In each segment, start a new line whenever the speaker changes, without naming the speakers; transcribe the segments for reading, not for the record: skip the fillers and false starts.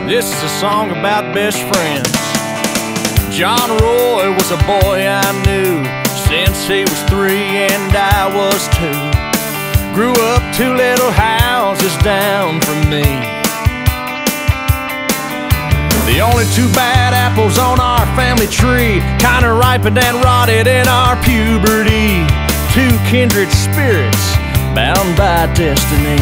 This is a song about best friends. John Roy was a boy I knew since he was 3 and I was 2. Grew up 2 little houses down from me. The only 2 bad apples on our family tree kinda ripened and rotted in our puberty. 2 kindred spirits bound by destiny.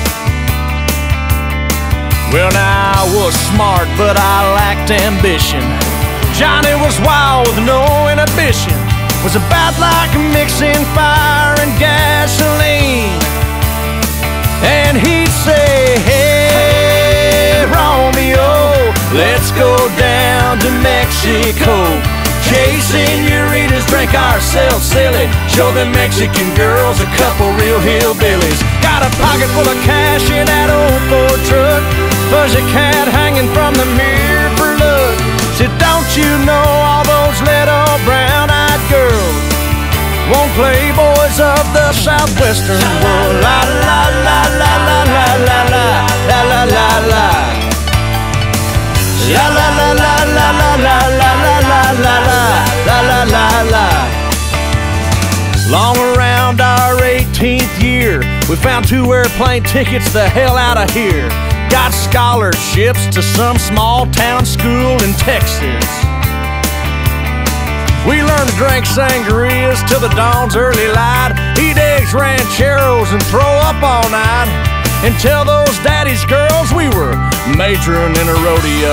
Well, now I was smart, but I lacked ambition. Johnny was wild with no inhibition. Was about like mixing fire and gasoline. And he'd say, hey, Romeo, let's go down to Mexico. Chase senoritas, drink ourselves silly. Show them Mexican girls a couple real hillbillies. Got a pocket full of cash in that old Ford truck. Fuzzy cat hanging from the mirror for luck. Said, don't you know all those little brown-eyed girls want Playboys of the Southwestern world? La la la la la la la la la la la la. La la la la la la la la la la la la la la. Long around our 18th year, we found 2 airplane tickets the hell out of here. Got scholarships to some small town school in Texas. We learned to drink sangrias till the dawn's early light, eat eggs, rancheros, and throw up all night, and tell those daddy's girls we were majoring in a rodeo.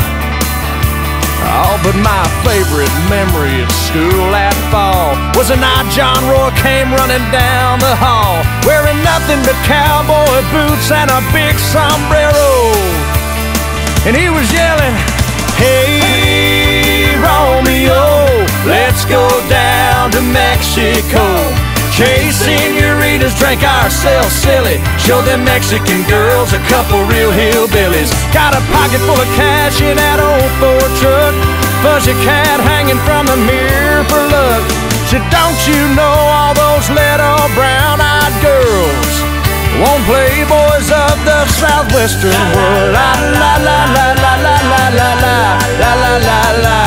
Oh, but my favorite memory of school that fall was the night John Roy came running down the hall, wearing nothing but cowboy boots and a big sombrero. And he was yelling, hey, Romeo, let's go down to Mexico. Chase senoritas, drink ourselves silly. Show them Mexican girls a couple real hillbillies. Got a pocket full of cash in that old Ford truck. Fuzzy cat hanging from the mirror for luck. Said, don't you know all those little brown-eyed girls want Playboys of the Southwestern world? La la la la la la la la la la la la la.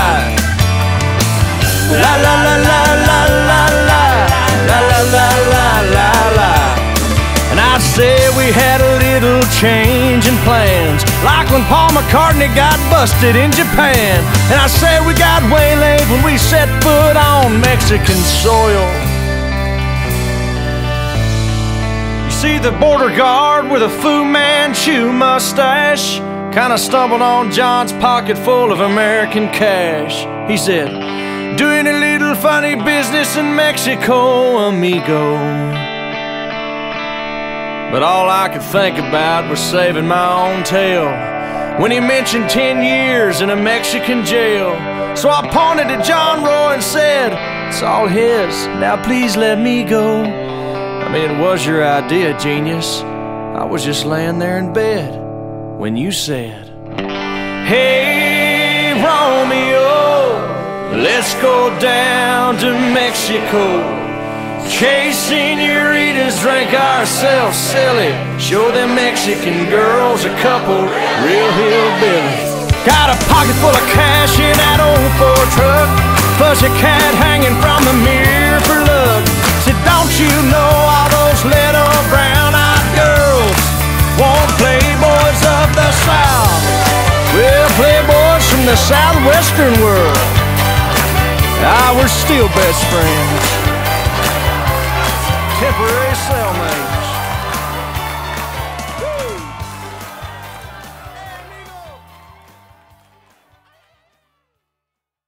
La la la la la la la. La la la la la la. And I'd say we had a little change in plans, like when Paul McCartney got busted in Japan. And I say we got waylaid when we set foot on Mexican soil. You see the border guard with a Fu Manchu mustache kinda stumbled on John's pocket full of American cash. He said, doing a little funny business in Mexico, amigo. But all I could think about was saving my own tail when he mentioned 10 years in a Mexican jail. So I pointed to John Roy and said, it's all his, now please let me go. I mean, it was your idea, genius. I was just laying there in bed when you said, hey, Romeo, let's go down to Mexico. Chase senoritas, drink ourselves silly. Show them Mexican girls a couple real hillbillies. Got a pocket full of cash in that old Ford truck. Fuzzy cat hanging from the mirror for luck. Said, don't you know all those little brown-eyed girls want Playboys of the South? Well, Playboys from the Southwestern world. We're still best friends.